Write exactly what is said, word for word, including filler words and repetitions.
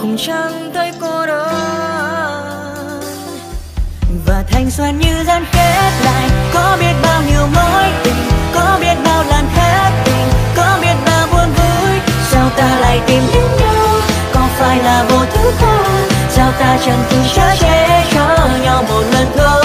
cũng chẳng thấy cô đơn. Và thanh xuân như dần khép lại, có biết bao nhiêu mối tình, có biết bao lần hết tình, có biết bao buồn vui. Sao ta lại tìm đến nhau, có phải là vô thứ không? Sao ta chẳng từng chở che cho nhau một lần thôi?